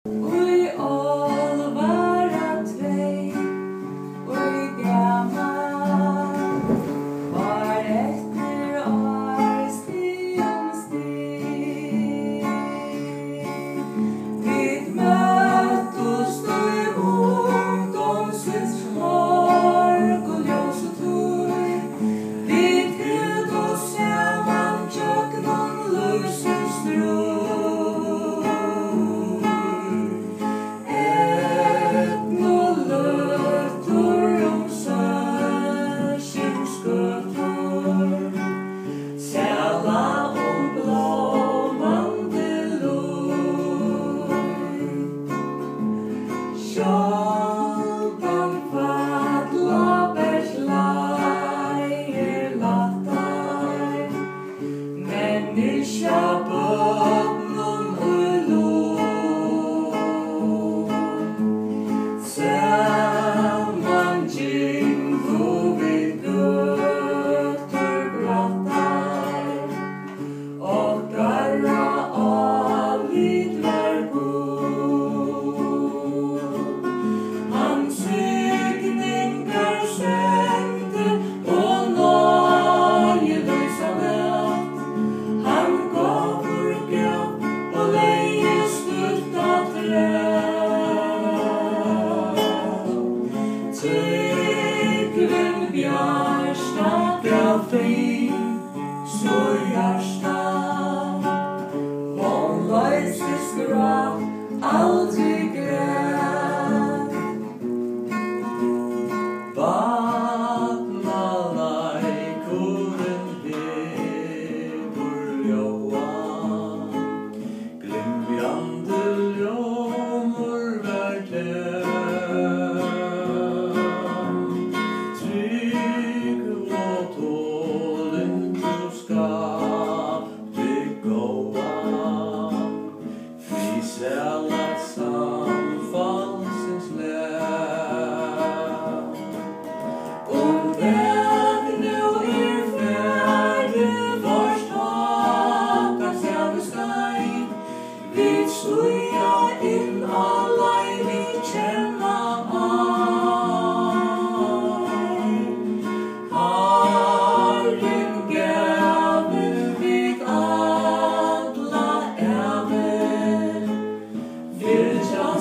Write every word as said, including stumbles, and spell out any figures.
We all var at vei, we gaman, var etter år sti om sti. Vi møttust i ungdomsins morgunljós og tøy. Vi tildust saman tjøknon lífsins strøy. Sjáldan falla berglægir lattar, mennesja bønum og lúg. Saman gingu við götur brattar, okkara álit var Tryggven bjarsta gav fri, så hjarsta vonløyses gråt, aldri græt. Barnaleikurinn hevur ljóa, glymjandi ljómur var tær. Fjallsá